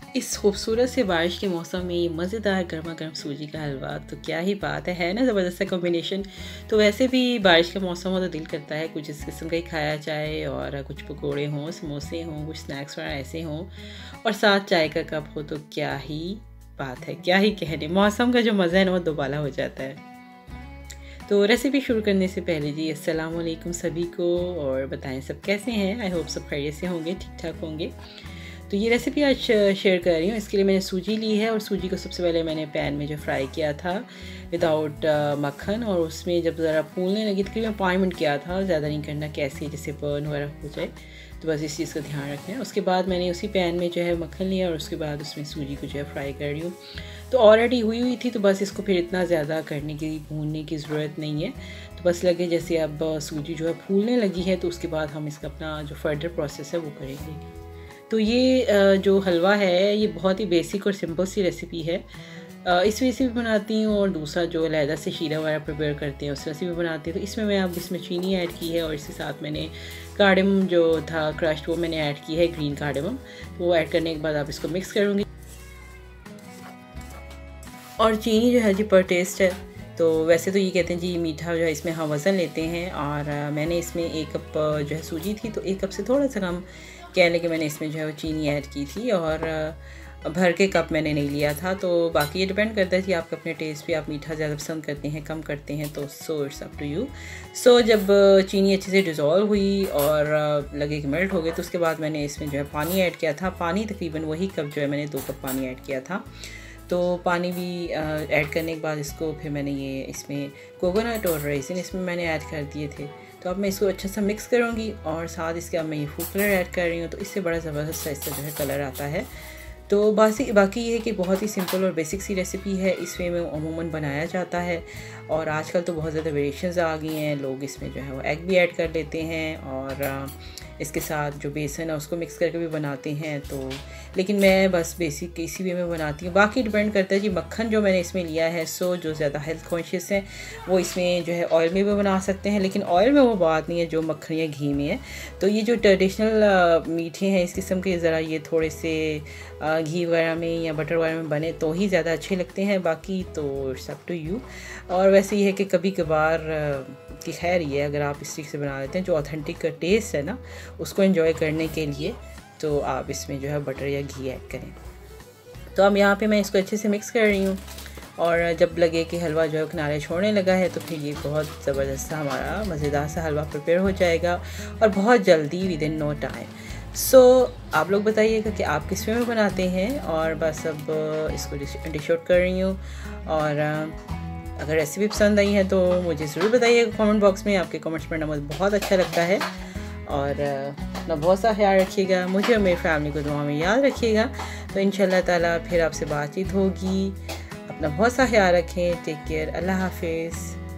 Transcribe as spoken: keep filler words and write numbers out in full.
इस खूबसूरत से बारिश के मौसम में ये मज़ेदार गर्मा गर्म सूजी का हलवा तो क्या ही बात है है ना, ज़बरदस्त कॉम्बिनेशन। तो वैसे भी बारिश का मौसम हो तो दिल करता है कुछ इस किस्म का ही खाया जाए, और कुछ पकोड़े हों, समोसे हों, कुछ स्नैक्स वगैरह ऐसे हों, और साथ चाय का कप हो तो क्या ही बात है, क्या ही कहने। मौसम का जो मज़ा है ना वो दोबाला हो जाता है। तो रेसिपी शुरू करने से पहले जी अस्सलाम वालेकुम सभी को, और बताएं सब कैसे हैं। आई होप सब खैरियत से होंगे, ठीक ठाक होंगे। तो ये रेसिपी आज शेयर कर रही हूँ। इसके लिए मैंने सूजी ली है, और सूजी को सबसे पहले मैंने पैन में जो फ्राई किया था विदाउट मक्खन, और उसमें जब ज़रा फूलने लगी तकरीबन पाँच मिनट किया था, ज़्यादा नहीं करना, कैसे जैसे बर्न वगैरह हो जाए, तो बस इस चीज़ का ध्यान रखना है। उसके बाद मैंने उसी पैन में जो है मक्खन लिया, और उसके बाद उसमें सूजी को जो है फ्राई कर रही हूँ। तो ऑलरेडी हुई हुई थी, तो बस इसको फिर इतना ज़्यादा करने की भूनने की ज़रूरत नहीं है। तो बस लगे जैसे अब सूजी जो है फूलने लगी है, तो उसके बाद हम इसका अपना जो फर्दर प्रोसेस है वो करेंगे। तो ये जो हलवा है ये बहुत ही बेसिक और सिंपल सी रेसिपी है। इस वजह से भी बनाती हूँ, और दूसरा जो अलहदा से शीरा वगैरह प्रिपेयर करते हैं उस वजह से भी बनाती हूँ। तो इसमें मैं अब इसमें चीनी ऐड की है, और इसके साथ मैंने कार्डेमम जो था क्रश्ड वो मैंने ऐड की है, ग्रीन कार्डेमम। तो वो ऐड करने के बाद आप इसको मिक्स करूँगी, और चीनी जो है जी पर टेस्ट है। तो वैसे तो ये कहते हैं जी मीठा जो है इसमें हम वज़न लेते हैं, और मैंने इसमें एक कप जो है सूजी थी, तो एक कप से थोड़ा सा कम कह लें कि मैंने इसमें जो है वो चीनी ऐड की थी, और भर के कप मैंने नहीं लिया था। तो बाकी ये डिपेंड करता है कि आप अपने टेस्ट पे आप मीठा ज़्यादा पसंद करते हैं, कम करते हैं, तो so it's up to you. So जब चीनी अच्छे से डिज़ोल्व हुई और लगे कि मेल्ट हो गए, तो उसके बाद मैंने इसमें जो है पानी ऐड किया था। पानी तकरीबन वही कप जो है मैंने दो कप पानी ऐड किया था। तो पानी भी ऐड करने के बाद इसको फिर मैंने ये इसमें कोकोनट और रेजिन इसमें मैंने ऐड कर दिए थे। तो अब मैं इसको अच्छा सा मिक्स करूँगी, और साथ इसके अब मैं ये फूड कलर ऐड कर रही हूँ, तो इससे बड़ा ज़बरदस्त सा इससे जो है कलर आता है। तो बाकी बाकी ये है कि बहुत ही सिंपल और बेसिक सी रेसिपी है। इस वे में अमूमन बनाया जाता है, और आजकल तो बहुत ज़्यादा वेरिएशंस आ गई हैं। लोग इसमें जो है वो एग भी ऐड कर लेते हैं, और इसके साथ जो बेसन है उसको मिक्स करके भी बनाते हैं। तो लेकिन मैं बस बेसिक इसी वे में बनाती हूँ। बाकी डिपेंड करता है कि मक्खन जो मैंने इसमें लिया है, सो जो ज़्यादा हेल्थ कॉन्शियस है वो इसमें जो है ऑयल में भी बना सकते हैं, लेकिन ऑयल में वो बात नहीं है जो मक्खन या घी में है। तो ये जो ट्रेडिशनल मीठे हैं इस किस्म के, ज़रा ये थोड़े से घी वगैरह में या बटर वगैरह में बने तो ही ज़्यादा अच्छे लगते हैं। बाकी तो इट्स अप टू यू। और वैसे ये है कि कभी कभार की खैर ये अगर आप इस चीज़ से बना लेते हैं, जो ऑथेंटिक टेस्ट है ना उसको एंजॉय करने के लिए, तो आप इसमें जो है बटर या घी ऐड करें। तो अब यहाँ पे मैं इसको अच्छे से मिक्स कर रही हूँ, और जब लगे कि हलवा जो है किनारे छोड़ने लगा है, तो फिर ये बहुत ज़बरदस्त हमारा मज़ेदार सा हलवा प्रिपेयर हो जाएगा, और बहुत जल्दी within no time. So आप लोग बताइएगा कि आप किस वे में बनाते हैं। और बस अब इसको डिश आउट कर रही हूँ, और अगर रेसिपी पसंद आई है तो मुझे ज़रूर बताइएगा कमेंट बॉक्स में। आपके कमेंट्स पढ़ना मुझे बहुत अच्छा लगता है। और अपना बहुत सा ख्याल रखिएगा, मुझे और मेरी फैमिली को दुआ में याद रखिएगा। तो इंशाल्लाह ताला फिर आपसे बातचीत होगी। अपना बहुत सा ख्याल रखें। Take care. अल्लाह हाफिज़।